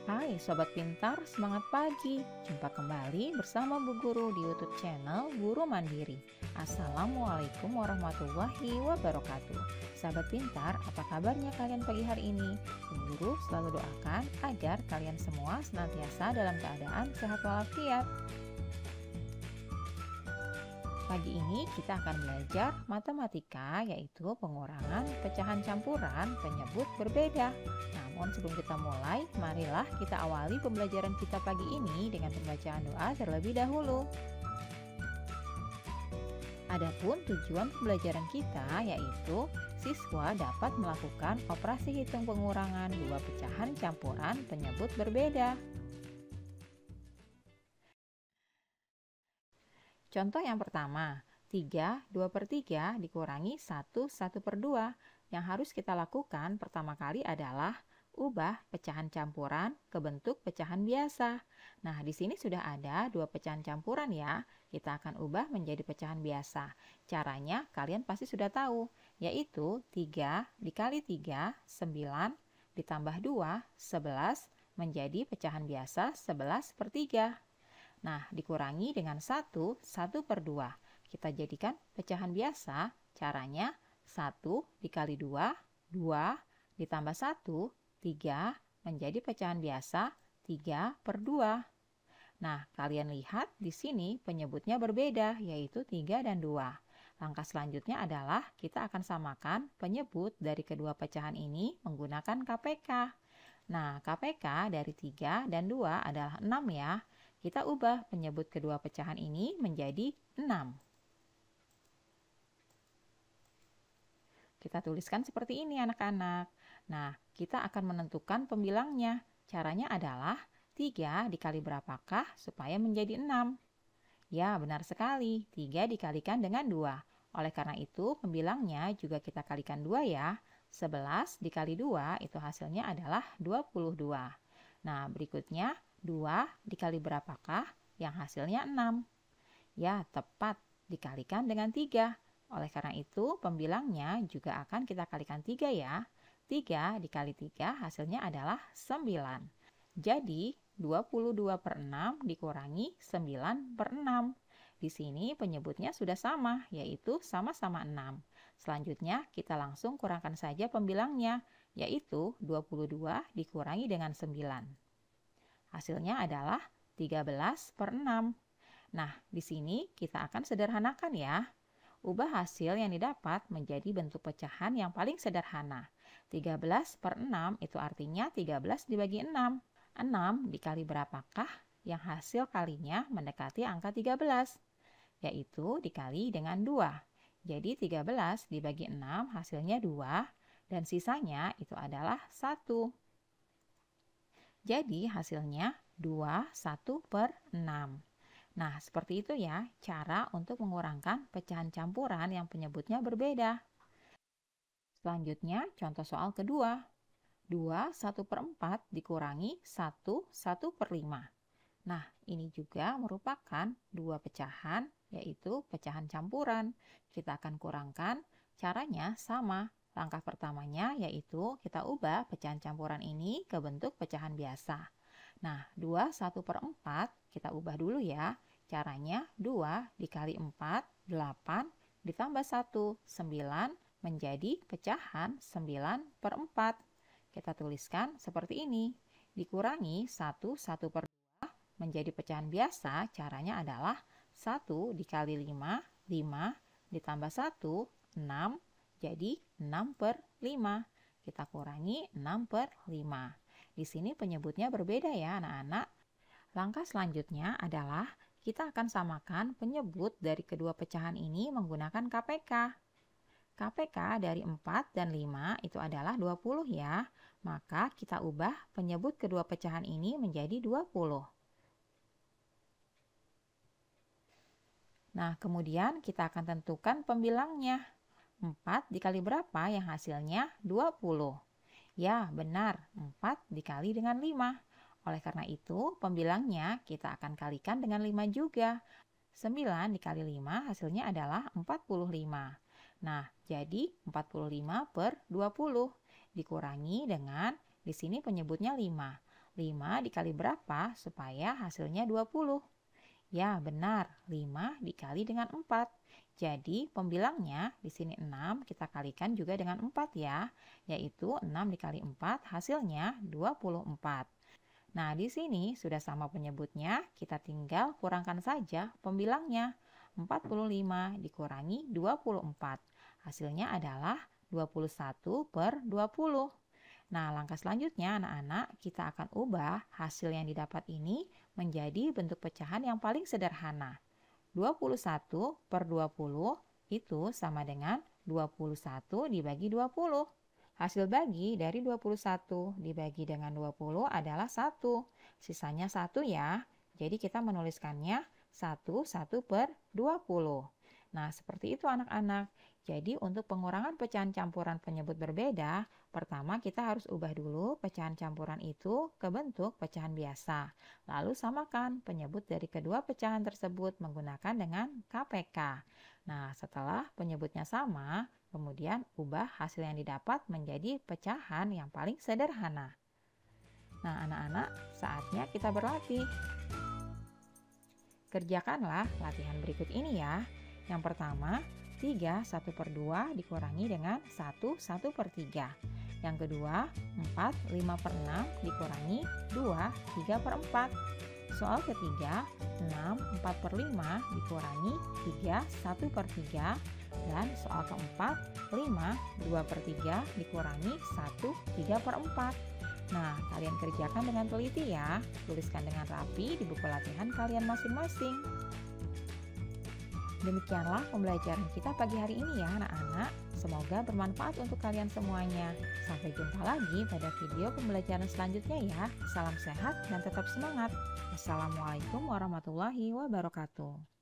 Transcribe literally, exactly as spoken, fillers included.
Hai Sobat Pintar, semangat pagi. Jumpa kembali bersama Bu Guru di YouTube channel Guru Mandiri. Assalamualaikum warahmatullahi wabarakatuh. Sahabat Pintar, apa kabarnya kalian pagi hari ini? Bu Guru selalu doakan agar kalian semua senantiasa dalam keadaan sehat walafiat. Pagi ini kita akan belajar matematika, yaitu pengurangan, pecahan campuran, penyebut berbeda. Namun sebelum kita mulai, marilah kita awali pembelajaran kita pagi ini dengan pembacaan doa terlebih dahulu. Adapun tujuan pembelajaran kita yaitu siswa dapat melakukan operasi hitung pengurangan dua pecahan campuran penyebut berbeda. Contoh yang pertama, tiga, dua per tiga dikurangi satu, satu per dua. Yang harus kita lakukan pertama kali adalah ubah pecahan campuran ke bentuk pecahan biasa. Nah, di sini sudah ada dua pecahan campuran ya. Kita akan ubah menjadi pecahan biasa. Caranya kalian pasti sudah tahu, yaitu tiga dikali tiga, sembilan, ditambah dua, sebelas, menjadi pecahan biasa sebelas per tiga. Nah, dikurangi dengan satu, satu per dua. Kita jadikan pecahan biasa, caranya satu dikali dua, dua, ditambah satu, tiga, menjadi pecahan biasa tiga per dua. Nah, kalian lihat di sini penyebutnya berbeda, yaitu tiga dan dua. Langkah selanjutnya adalah kita akan samakan penyebut dari kedua pecahan ini menggunakan K P K. Nah, K P K dari tiga dan dua adalah enam ya. Kita ubah penyebut kedua pecahan ini menjadi enam. Kita tuliskan seperti ini anak-anak. Nah, kita akan menentukan pembilangnya. Caranya adalah tiga dikali berapakah supaya menjadi enam? Ya, benar sekali. tiga dikalikan dengan dua. Oleh karena itu, pembilangnya juga kita kalikan dua ya. sebelas dikali dua itu hasilnya adalah dua puluh dua. Nah, berikutnya dua dikali berapakah? Yang hasilnya enam. Ya, tepat. Dikalikan dengan tiga. Oleh karena itu, pembilangnya juga akan kita kalikan tiga ya. tiga dikali tiga hasilnya adalah sembilan. Jadi, dua puluh dua per enam dikurangi sembilan per enam. Di sini penyebutnya sudah sama, yaitu sama-sama enam. Selanjutnya, kita langsung kurangkan saja pembilangnya, yaitu dua puluh dua dikurangi dengan sembilan. Hasilnya adalah tiga belas per enam. Nah, di sini kita akan sederhanakan ya. Ubah hasil yang didapat menjadi bentuk pecahan yang paling sederhana. tiga belas per enam itu artinya tiga belas dibagi enam. enam dikali berapakah yang hasil kalinya mendekati angka tiga belas? Yaitu dikali dengan dua. Jadi tiga belas dibagi enam hasilnya dua dan sisanya itu adalah satu. Jadi hasilnya dua puluh satu per enam. Nah, seperti itu ya cara untuk mengurangkan pecahan campuran yang penyebutnya berbeda. Selanjutnya, contoh soal kedua. dua, satu per empat dikurangi satu, satu per lima. Nah, ini juga merupakan dua pecahan, yaitu pecahan campuran. Kita akan kurangkan, caranya sama. Langkah pertamanya yaitu kita ubah pecahan campuran ini ke bentuk pecahan biasa. Nah, dua, satu per empat kita ubah dulu ya. Caranya dua dikali empat, delapan, ditambah satu, sembilan, menjadi pecahan sembilan per empat. Kita tuliskan seperti ini. Dikurangi satu, satu per dua menjadi pecahan biasa, caranya adalah satu dikali lima, lima, ditambah satu, enam, jadi enam per lima. Kita kurangi enam per lima. Di sini penyebutnya berbeda ya anak-anak. Langkah selanjutnya adalah kita akan samakan penyebut dari kedua pecahan ini menggunakan K P K. K P K dari empat dan lima itu adalah dua puluh ya. Maka kita ubah penyebut kedua pecahan ini menjadi dua puluh. Nah, kemudian kita akan tentukan pembilangnya. empat dikali berapa yang hasilnya dua puluh? Ya, benar. empat dikali dengan lima. Oleh karena itu, pembilangnya kita akan kalikan dengan lima juga. sembilan dikali lima hasilnya adalah empat puluh lima. Nah, jadi empat puluh lima per dua puluh. Dikurangi dengan, di sini penyebutnya lima. lima dikali berapa supaya hasilnya dua puluh? Ya, benar. lima dikali dengan empat. Jadi, pembilangnya di sini enam kita kalikan juga dengan empat ya. Yaitu enam dikali empat hasilnya dua puluh empat. Nah, di sini sudah sama penyebutnya, kita tinggal kurangkan saja pembilangnya. empat puluh lima dikurangi dua puluh empat. Hasilnya adalah dua puluh satu per dua puluh. Nah, langkah selanjutnya anak-anak, kita akan ubah hasil yang didapat ini menjadi bentuk pecahan yang paling sederhana. dua puluh satu per dua puluh itu sama dengan dua puluh satu dibagi dua puluh. Hasil bagi dari dua puluh satu dibagi dengan dua puluh adalah satu. Sisanya satu ya. Jadi kita menuliskannya satu, satu per dua puluh. Nah, seperti itu anak-anak. Jadi untuk pengurangan pecahan campuran penyebut berbeda, pertama kita harus ubah dulu pecahan campuran itu ke bentuk pecahan biasa. Lalu samakan penyebut dari kedua pecahan tersebut menggunakan dengan K P K. Nah, setelah penyebutnya sama, kemudian ubah hasil yang didapat menjadi pecahan yang paling sederhana. Nah, anak-anak, saatnya kita berlatih. Kerjakanlah latihan berikut ini ya. Yang pertama, tiga satu per dua dikurangi dengan satu satu per tiga. Yang kedua, empat lima per enam dikurangi dua tiga per empat. Soal ketiga, enam empat per lima dikurangi tiga satu per tiga. Dan soal keempat, lima dua per tiga dikurangi satu tiga per empat. Nah, kalian kerjakan dengan teliti ya. Tuliskan dengan rapi di buku latihan kalian masing-masing. Demikianlah pembelajaran kita pagi hari ini ya anak-anak. Semoga bermanfaat untuk kalian semuanya. Sampai jumpa lagi pada video pembelajaran selanjutnya ya. Salam sehat dan tetap semangat. Wassalamualaikum warahmatullahi wabarakatuh.